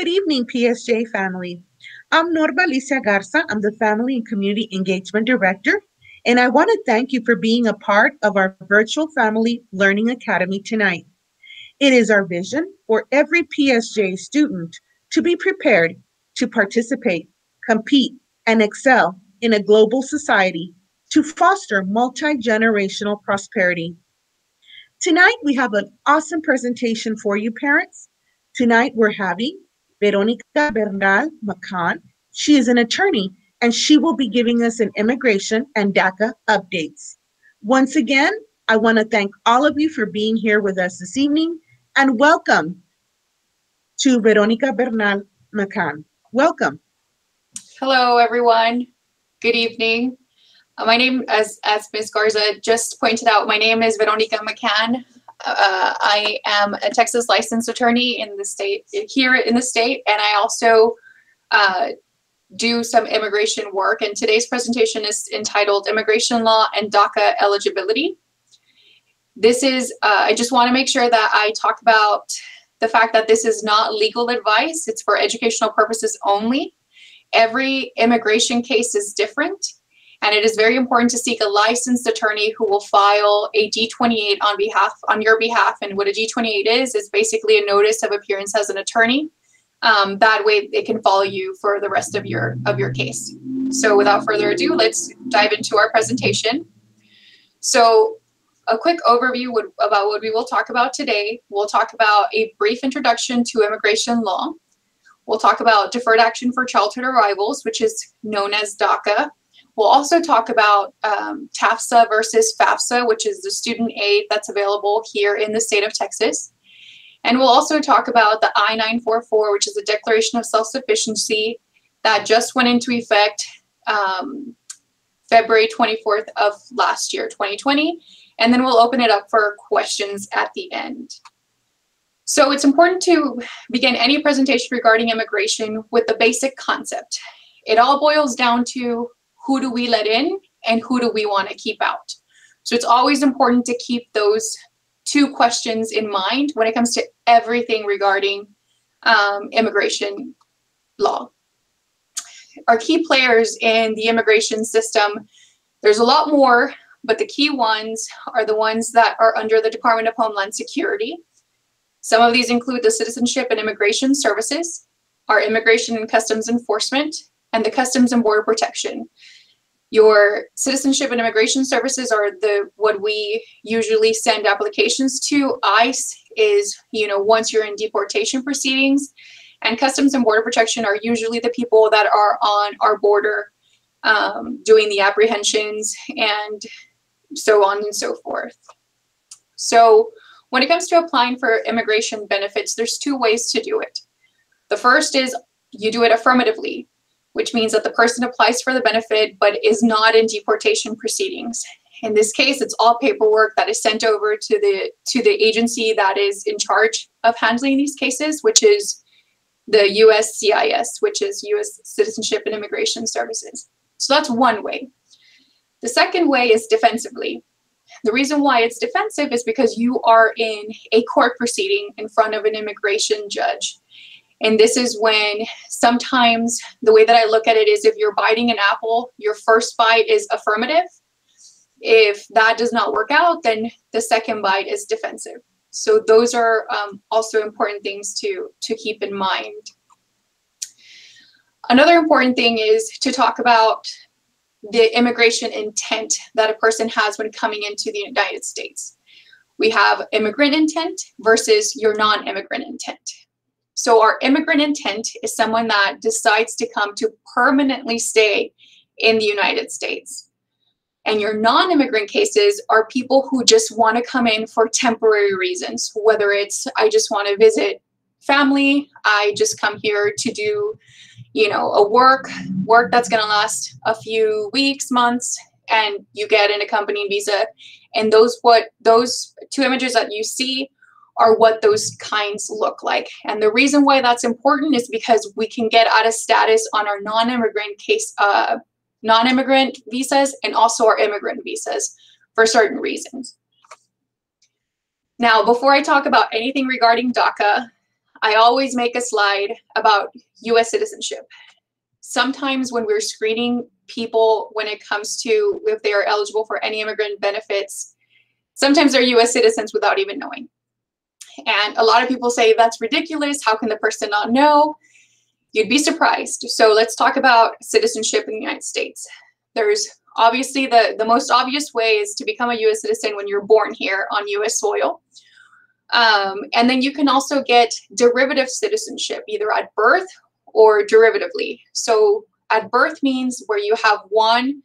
Good evening, PSJA family. I'm Norma Alicia Garza. I'm the Family and Community Engagement Director, and I want to thank you for being a part of our virtual Family Learning Academy tonight. It is our vision for every PSJA student to be prepared to participate, compete, and excel in a global society to foster multi-generational prosperity. Tonight, we have an awesome presentation for you, parents. Tonight, we're having Veronica Bernal McCann. She is an attorney, and she will be giving us an immigration and DACA updates. Once again, I want to thank all of you for being here with us this evening, and welcome to Veronica Bernal McCann. Welcome. Hello, everyone. Good evening. My name, as Ms. Garza just pointed out, my name is Veronica McCann. I am a Texas licensed attorney in the state, here in the state, and I also do some immigration work. And today's presentation is entitled Immigration Law and DACA Eligibility. This is, I just want to make sure that I talk about the fact that this is not legal advice. It's for educational purposes only. Every immigration case is different. And it is very important to seek a licensed attorney who will file a D-28 on your behalf. And what a D-28 is basically a notice of appearance as an attorney. That way it can follow you for the rest of your case. So without further ado, let's dive into our presentation. So a quick overview about what we will talk about today. We'll talk about a brief introduction to immigration law. We'll talk about deferred action for childhood arrivals, which is known as DACA. We'll also talk about TAFSA versus FAFSA, which is the student aid that's available here in the state of Texas. And we'll also talk about the I-944, which is a Declaration of Self-Sufficiency that just went into effect February 24th of last year, 2020. And then we'll open it up for questions at the end. So it's important to begin any presentation regarding immigration with the basic concept. It all boils down to who do we let in and who do we want to keep out? So it's always important to keep those two questions in mind when it comes to everything regarding immigration law. Our key players in the immigration system, there's a lot more, but the key ones are the ones that are under the Department of Homeland Security. Some of these include the Citizenship and Immigration Services, our Immigration and Customs Enforcement, and the Customs and Border Protection. Your Citizenship and Immigration Services are what we usually send applications to. ICE is, once you're in deportation proceedings, and Customs and Border Protection are usually the people that are on our border doing the apprehensions and so on and so forth. So when it comes to applying for immigration benefits, there's two ways to do it. The first is you do it affirmatively, which means that the person applies for the benefit but is not in deportation proceedings. In this case, it's all paperwork that is sent over to the agency that is in charge of handling these cases, which is the USCIS, which is U.S. Citizenship and Immigration Services. So that's one way. The second way is defensively. The reason why it's defensive is because you are in a court proceeding in front of an immigration judge. And this is when sometimes the way that I look at it is if you're biting an apple, your first bite is affirmative. If that does not work out, then the second bite is defensive. So those are also important things to keep in mind. Another important thing is to talk about the immigration intent that a person has when coming into the United States. We have immigrant intent versus your non-immigrant intent. So our immigrant intent is someone that decides to come to permanently stay in the United States. And your non-immigrant cases are people who just want to come in for temporary reasons, whether it's I just want to visit family, I just come here to do, a work that's going to last a few weeks, months, and you get an accompanying visa. And those two images that you see are what those kinds look like. And the reason why that's important is because we can get out of status on our non-immigrant visas and also our immigrant visas for certain reasons. Now, before I talk about anything regarding DACA, I always make a slide about U.S. citizenship. Sometimes when we're screening people when it comes to if they are eligible for any immigrant benefits, sometimes they're U.S. citizens without even knowing. And a lot of people say that's ridiculous. How can the person not know? You'd be surprised. So let's talk about citizenship in the United States. There's obviously the most obvious way is to become a U.S. citizen when you're born here on U.S. soil. And then you can also get derivative citizenship, either at birth or derivatively. So at birth means where you have one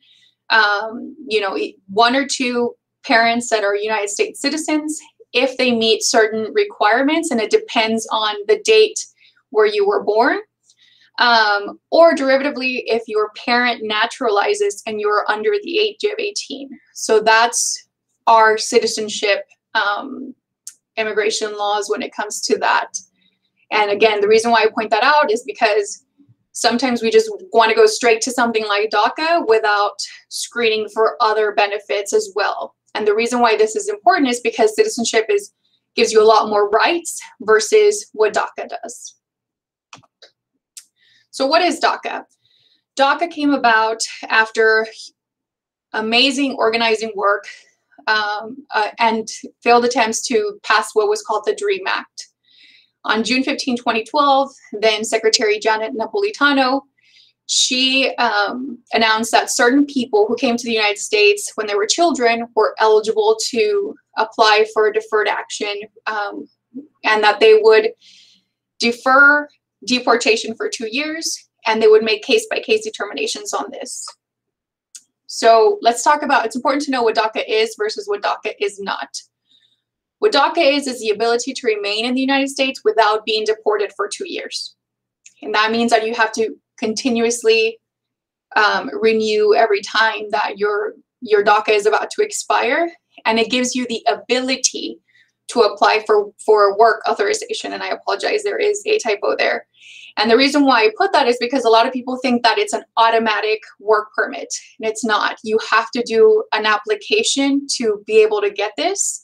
or two parents that are United States citizens if they meet certain requirements, and it depends on the date where you were born. Or derivatively, if your parent naturalizes and you're under the age of 18. So that's our citizenship immigration laws when it comes to that. And again, the reason why I point that out is because sometimes we just want to go straight to something like DACA without screening for other benefits as well. And the reason why this is important is because citizenship gives you a lot more rights versus what DACA does. So what is DACA? DACA came about after amazing organizing work and failed attempts to pass what was called the DREAM Act. On June 15, 2012, then Secretary Janet Napolitano, she announced that certain people who came to the United States when they were children were eligible to apply for deferred action, and that they would defer deportation for 2 years, and they would make case-by-case determinations on this. So let's talk about, it's important to know what DACA is versus what DACA is not. What DACA is the ability to remain in the United States without being deported for 2 years. And that means that you have to continuously renew every time that your DACA is about to expire. And it gives you the ability to apply for work authorization. And I apologize, there is a typo there. And the reason why I put that is because a lot of people think that it's an automatic work permit, and it's not. You have to do an application to be able to get this.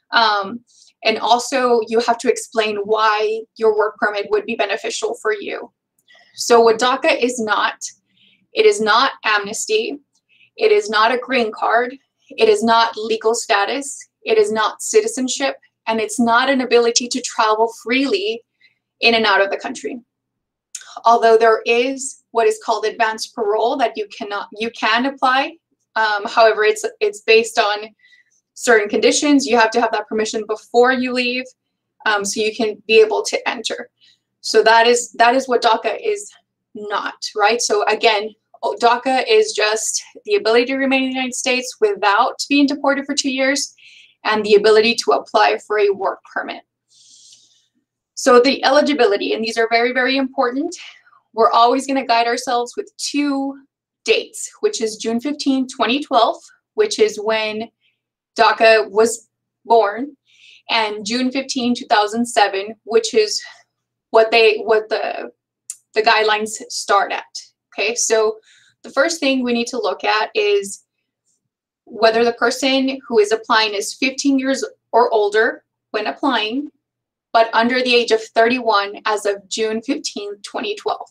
And also you have to explain why your work permit would be beneficial for you. So what DACA is not, it is not amnesty. It is not a green card. It is not legal status. It is not citizenship. And it's not an ability to travel freely in and out of the country. Although there is what is called advanced parole that you can apply. However, it's based on certain conditions. You have to have that permission before you leave, so you can be able to enter. So that is what DACA is not, right? So again, DACA is just the ability to remain in the United States without being deported for 2 years, and the ability to apply for a work permit. So the eligibility, and these are very, very important. We're always going to guide ourselves with 2 dates, which is June 15, 2012, which is when DACA was born, and June 15, 2007, which is what the guidelines start at. Okay, so the first thing we need to look at is whether the person who is applying is 15 years or older when applying, but under the age of 31 as of June 15, 2012.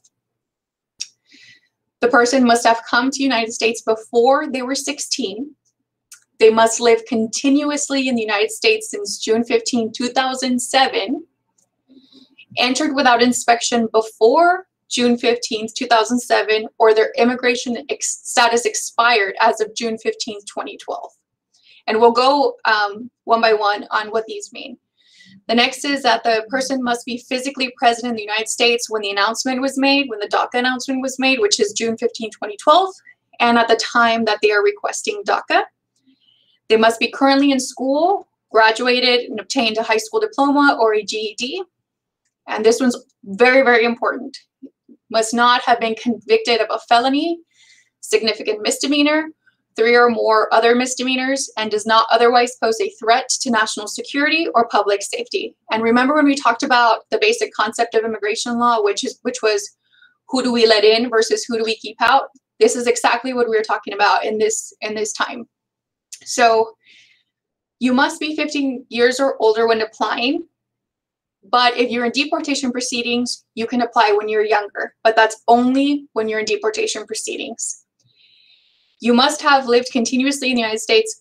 The person must have come to the United States before they were 16. They must live continuously in the United States since June 15, 2007, entered without inspection before June 15, 2007, or their immigration status expired as of June 15, 2012. And we'll go one by one on what these mean. The next is that the person must be physically present in the United States when the announcement was made, when the DACA announcement was made, which is June 15, 2012, and at the time that they are requesting DACA. They must be currently in school, graduated, and obtained a high school diploma or a GED. And this one's very, very important. Must not have been convicted of a felony, significant misdemeanor, 3 or more other misdemeanors, and does not otherwise pose a threat to national security or public safety. And remember when we talked about the basic concept of immigration law, which was who do we let in versus who do we keep out? This is exactly what we were talking about in this time. So you must be 15 years or older when applying. But if you're in deportation proceedings, you can apply when you're younger, but that's only when you're in deportation proceedings. You must have lived continuously in the United States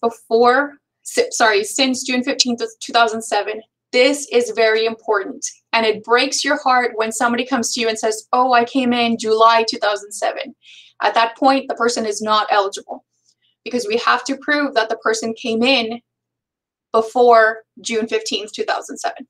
since June 15th of 2007. This is very important, and it breaks your heart when somebody comes to you and says, oh, I came in July 2007. At that point, the person is not eligible because we have to prove that the person came in before June 15th, 2007.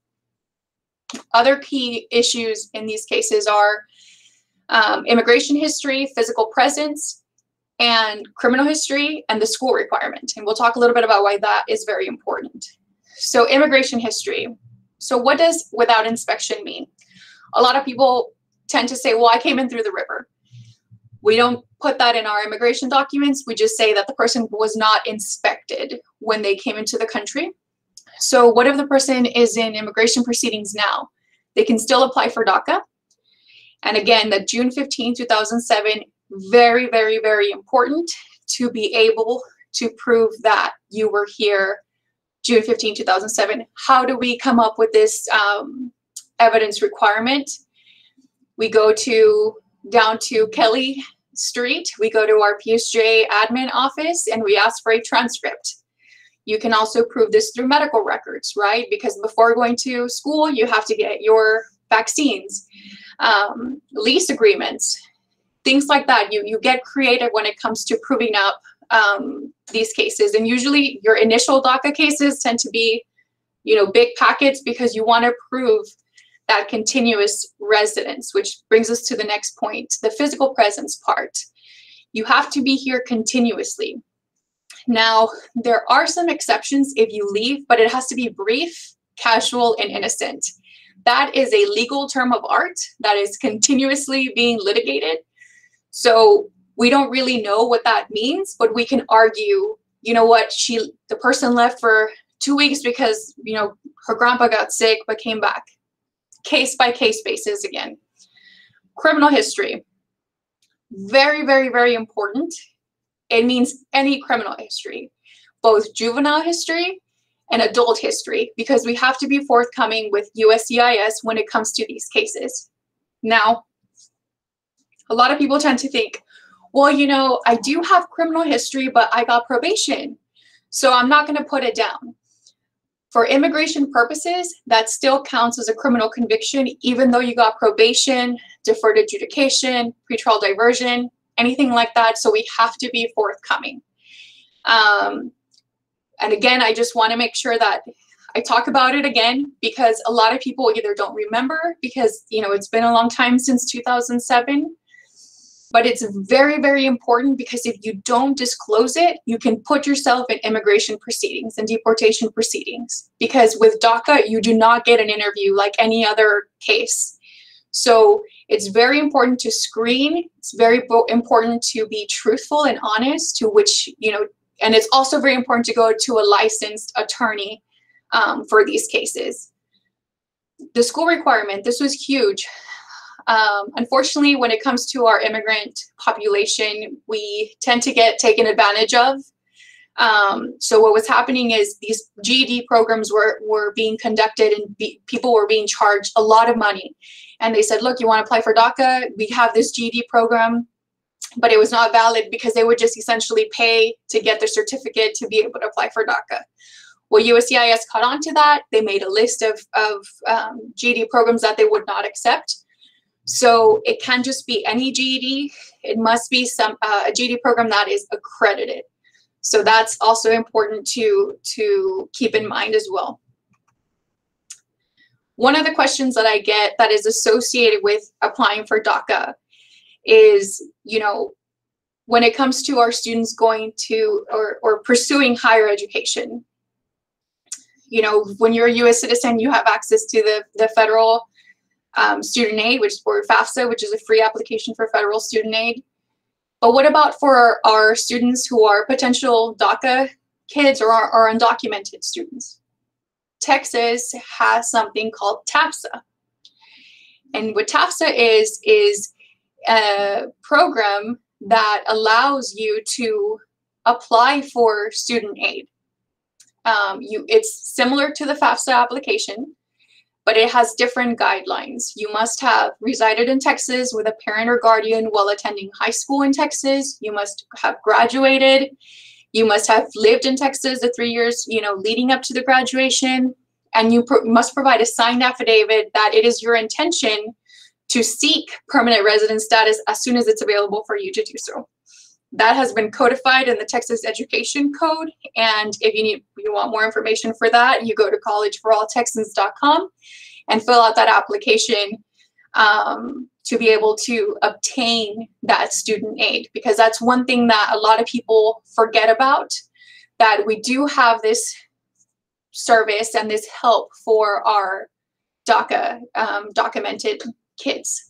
Other key issues in these cases are immigration history, physical presence, and criminal history, and the school requirement. And we'll talk a little bit about why that is very important. So immigration history. So what does without inspection mean? A lot of people tend to say, well, I came in through the river. We don't put that in our immigration documents. We just say that the person was not inspected when they came into the country. So what if the person is in immigration proceedings now? They can still apply for DACA. And again, that June 15, 2007, very, very, very important to be able to prove that you were here June 15, 2007. How do we come up with this evidence requirement? We go down to Kelly Street. We go to our PSJA admin office and we ask for a transcript. You can also prove this through medical records, right? Because before going to school, you have to get your vaccines, lease agreements, things like that. You get creative when it comes to proving up these cases. And usually your initial DACA cases tend to be, big packets because you want to prove that continuous residence, which brings us to the next point, the physical presence part. You have to be here continuously. Now, there are some exceptions if you leave, but it has to be brief, casual, and innocent. That is a legal term of art that is continuously being litigated. So we don't really know what that means, but we can argue, the person left for 2 weeks because, her grandpa got sick but came back. Case by case basis again. Criminal history. Very, very, very important. It means any criminal history, both juvenile history and adult history, because we have to be forthcoming with USCIS when it comes to these cases. Now, a lot of people tend to think, well, I do have criminal history, but I got probation, so I'm not going to put it down. For immigration purposes, that still counts as a criminal conviction, even though you got probation, deferred adjudication, pretrial diversion, anything like that. So we have to be forthcoming. And again, I just want to make sure that I talk about it again, because a lot of people either don't remember because, it's been a long time since 2007. But it's very, very important because if you don't disclose it, you can put yourself in immigration proceedings and deportation proceedings. Because with DACA, you do not get an interview like any other case. So it's very important to screen. It's very important to be truthful and honest, to which, and it's also very important to go to a licensed attorney for these cases. The school requirement, this was huge. Unfortunately, when it comes to our immigrant population, we tend to get taken advantage of. So what was happening is these GED programs were being conducted and people were being charged a lot of money. And they said, look, you want to apply for DACA? We have this GED program, but it was not valid because they would just essentially pay to get their certificate to be able to apply for DACA. Well, USCIS caught on to that. They made a list of GED programs that they would not accept. So it can't just be any GED. It must be a GED program that is accredited. So that's also important to keep in mind as well. One of the questions that I get that is associated with applying for DACA is, when it comes to our students going to or pursuing higher education, when you're a U.S. citizen, you have access to the federal student aid, or FAFSA, which is a free application for federal student aid. But what about for our students who are potential DACA kids or are undocumented students? Texas has something called TAFSA. And what TAFSA is a program that allows you to apply for student aid. It's similar to the FAFSA application. but it has different guidelines. You must have resided in Texas with a parent or guardian while attending high school in Texas. You must have graduated. You must have lived in Texas the 3 years, leading up to the graduation. And you must provide a signed affidavit that it is your intention to seek permanent resident status as soon as it's available for you to do so. That has been codified in the Texas Education Code. And if you want more information for that, you go to collegeforalltexans.com and fill out that application to be able to obtain that student aid, because that's one thing that a lot of people forget about, that we do have this service and this help for our DACA documented kids.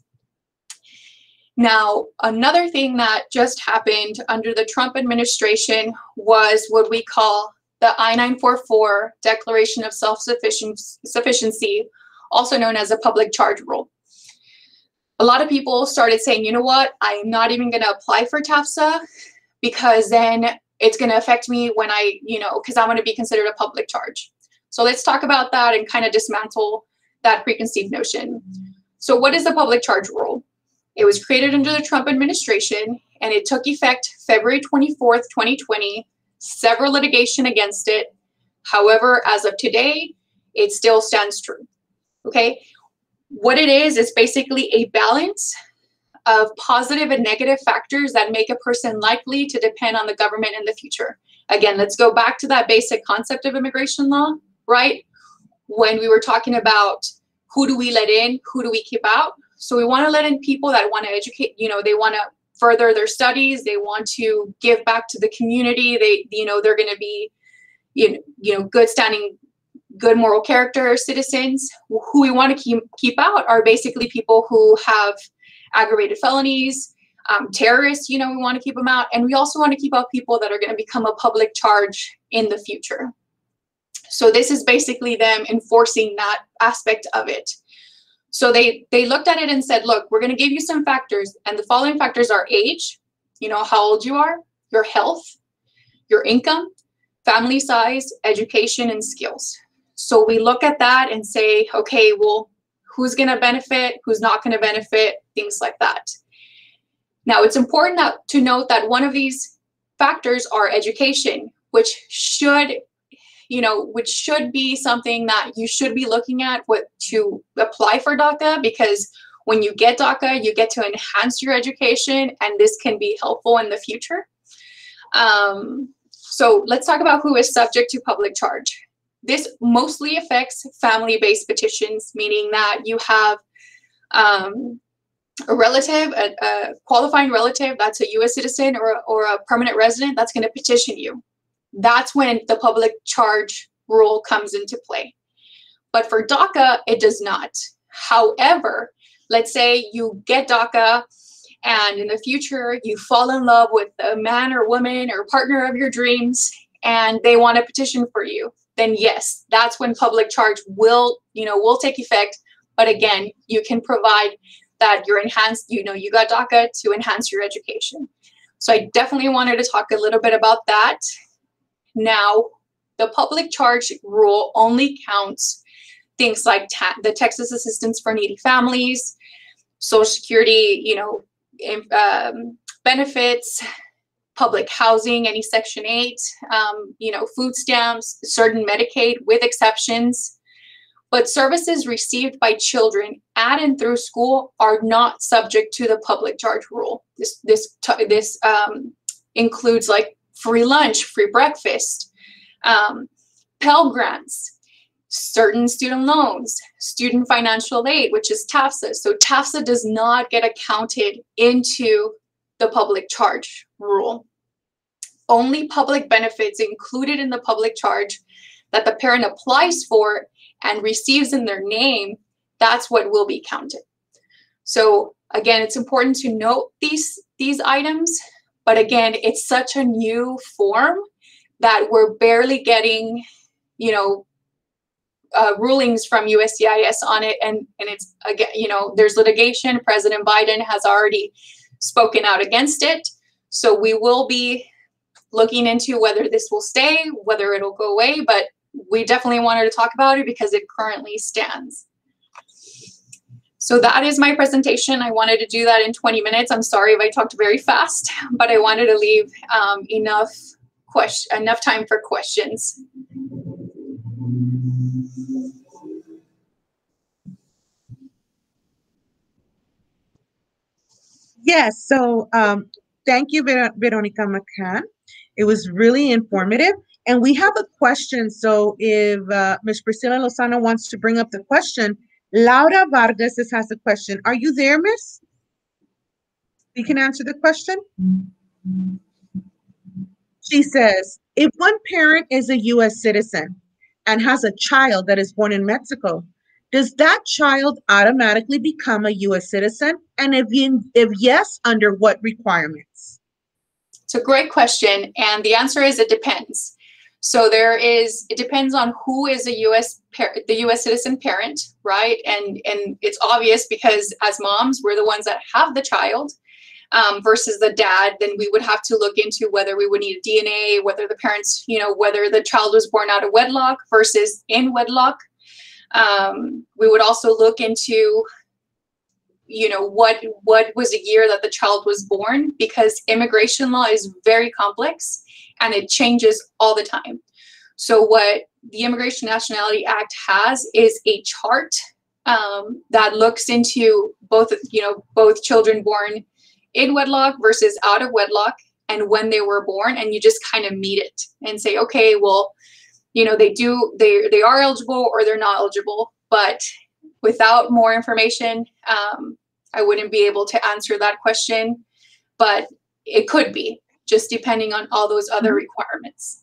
Now, another thing that just happened under the Trump administration was what we call the I-944 Declaration of Self-Sufficiency, also known as a public charge rule. A lot of people started saying, you know what, I am not even going to apply for TAFSA because then it's going to affect me when because I'm going to be considered a public charge. So let's talk about that and kind of dismantle that preconceived notion. So what is the public charge rule? It was created under the Trump administration, and it took effect February 24th, 2020, several litigation against it. However, as of today, it still stands true, okay? What it is basically a balance of positive and negative factors that make a person likely to depend on the government in the future. Again, let's go back to that basic concept of immigration law, right? When we were talking about who do we let in, who do we keep out? So we want to let in people that want to educate, they want to further their studies, they want to give back to the community, they're going to be, good standing, good moral character citizens. Who we want to keep out are basically people who have aggravated felonies, terrorists, we want to keep them out. And we also want to keep out people that are going to become a public charge in the future. So this is basically them enforcing that aspect of it. So they looked at it and said, look, we're going to give you some factors. And the following factors are age, how old you are, your health, your income, family size, education, and skills. So we look at that and say, okay, well, who's going to benefit, who's not going to benefit, things like that. Now, it's important to note that one of these factors are education, which should be something that you should be looking at to apply for DACA, because when you get DACA, you get to enhance your education, and this can be helpful in the future. So let's talk about who is subject to public charge. This mostly affects family-based petitions, meaning that you have a relative, a qualifying relative that's a U.S. citizen or a permanent resident that's going to petition you. That's when the public charge rule comes into play. But for DACA, it does not. However, let's say you get DACA and in the future you fall in love with a man or woman or partner of your dreams and they want to petition for you, then yes, that's when public charge will take effect. But again, you can provide that you're enhanced, you got DACA to enhance your education. So I definitely wanted to talk a little bit about that. Now, the public charge rule only counts things like the Texas Assistance for Needy Families, Social Security, benefits, public housing, any Section 8, food stamps, certain Medicaid with exceptions. But services received by children at and through school are not subject to the public charge rule. This includes like free lunch, free breakfast, Pell Grants, certain student loans, student financial aid, which is TAFSA. So TAFSA does not get accounted into the public charge rule. Only public benefits included in the public charge that the parent applies for and receives in their name, that's what will be counted. So again, it's important to note these items, but again, it's such a new form that we're barely getting, rulings from USCIS on it, and it's, again, there's litigation. President Biden has already spoken out against it, so we will be looking into whether this will stay, whether it'll go away, but we definitely wanted to talk about it because it currently stands. So that is my presentation. I wanted to do that in 20 minutes. I'm sorry if I talked very fast, but I wanted to leave enough time for questions. Yes, so thank you, Veronica McCann. It was really informative. And we have a question. So if Ms. Priscilla Lozano wants to bring up the question, Laura Vargas has a question. Are you there, Miss? You can answer the question. She says, if one parent is a U.S. citizen and has a child that is born in Mexico, does that child automatically become a U.S. citizen? And if yes, under what requirements? It's a great question. And the answer is it depends. So it depends on who is the U.S. citizen parent, right? And it's obvious because as moms, we're the ones that have the child. Versus the dad, then we would have to look into whether we would need DNA, whether the parents, whether the child was born out of wedlock versus in wedlock. We would also look into, what was the year that the child was born, because immigration law is very complex and it changes all the time. So what the Immigration Nationality Act has is a chart that looks into both children born in wedlock versus out of wedlock and when they were born, and you just kind of meet it and say, okay, well, they are eligible or they're not eligible. But without more information, I wouldn't be able to answer that question, but it could be, just depending on all those other requirements.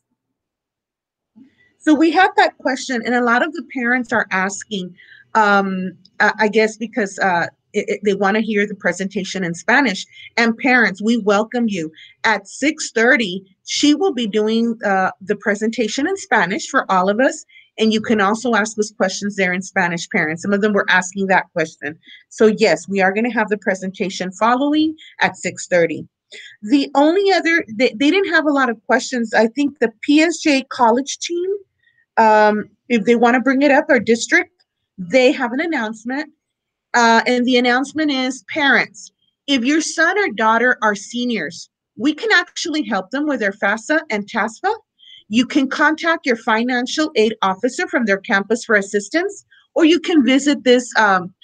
So we have that question, and a lot of the parents are asking, I guess because they want to hear the presentation in Spanish. And parents, we welcome you. At 6:30, she will be doing the presentation in Spanish for all of us. And you can also ask us questions there in Spanish, parents. Some of them were asking that question. So yes, we are going to have the presentation following at 6:30. The only other, they didn't have a lot of questions. I think the PSJA college team, if they want to bring it up, our district, they have an announcement. And the announcement is, parents, if your son or daughter are seniors, we can actually help them with their FAFSA and TASFA. You can contact your financial aid officer from their campus for assistance, or you can visit this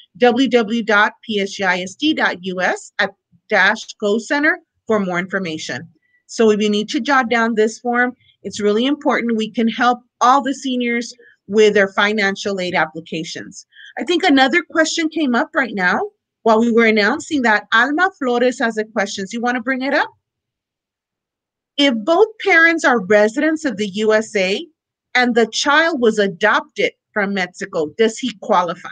www.psjisd.us @Go Center for more information. So if you need to jot down this form, it's really important. We can help all the seniors with their financial aid applications. I think another question came up right now while we were announcing that. Alma Flores has a question. Do you want to bring it up? If both parents are residents of the USA and the child was adopted from Mexico, does he qualify?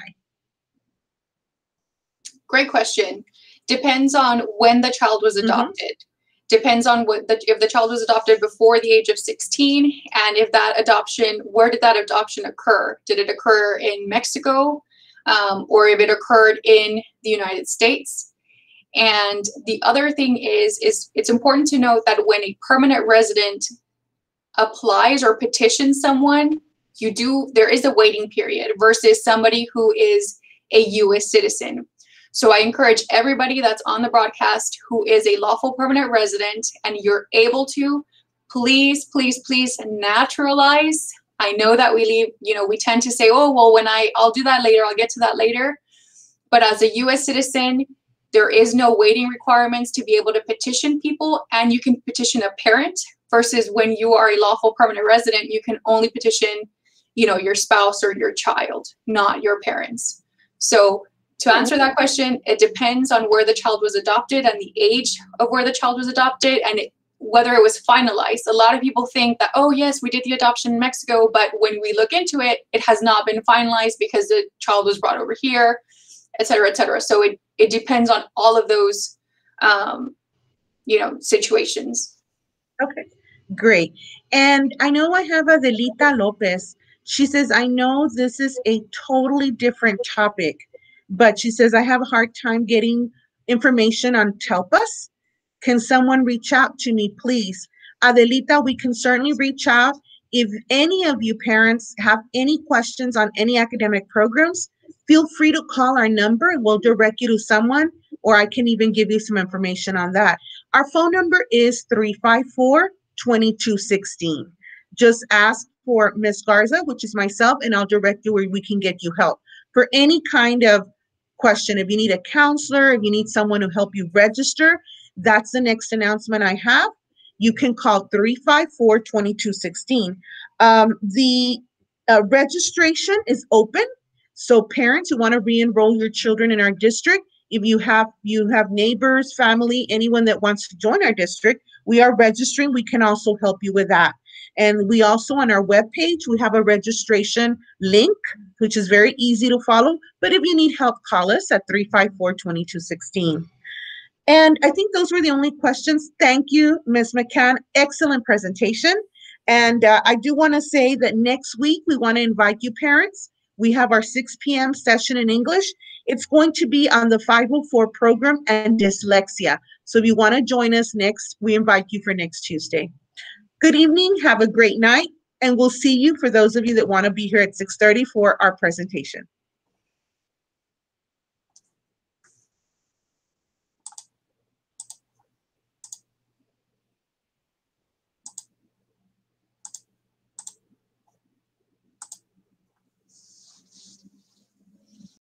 Great question. Depends on when the child was adopted. Depends on if the child was adopted before the age of 16, and if that adoption, where did that adoption occur? Did it occur in Mexico, or if it occurred in the United States? And the other thing is it's important to note that when a permanent resident applies or petitions someone, there is a waiting period versus somebody who is a U.S. citizen. So I encourage everybody that's on the broadcast who is a lawful permanent resident and you're able to, please, please, please naturalize. I know that we tend to say, oh, well, I'll do that later, I'll get to that later. But as a U.S. citizen, there is no waiting requirements to be able to petition people, and you can petition a parent versus when you are a lawful permanent resident, you can only petition, your spouse or your child, not your parents. So to answer that question, it depends on where the child was adopted and the age of where the child was adopted and whether it was finalized. A lot of people think that, oh, yes, we did the adoption in Mexico, but when we look into it, it has not been finalized because the child was brought over here, et cetera, et cetera. So it depends on all of those, situations. Okay, great. And I know I have Adelita Lopez. She says, I know this is a totally different topic, but she says, I have a hard time getting information on TELPAS. Can someone reach out to me, please? Adelita, we can certainly reach out. If any of you parents have any questions on any academic programs, feel free to call our number and we'll direct you to someone, or I can even give you some information on that. Our phone number is 354-2216. Just ask for Miss Garza, which is myself, and I'll direct you where we can get you help. For any kind of question, if you need a counselor, if you need someone to help you register, that's the next announcement I have. You can call 354-2216. The registration is open. So parents who want to re-enroll your children in our district, if you have neighbors, family, anyone that wants to join our district, we are registering. We can also help you with that. And we also, on our webpage, we have a registration link, which is very easy to follow. But if you need help, call us at 354-2216. And I think those were the only questions. Thank you, Ms. McCann. Excellent presentation. And I do want to say that next week, we want to invite you parents. We have our 6 p.m. session in English. It's going to be on the 504 program and dyslexia. So if you want to join us next, we invite you for next Tuesday. Good evening. Have a great night. And we'll see you, for those of you that want to be here at 6:30 for our presentation.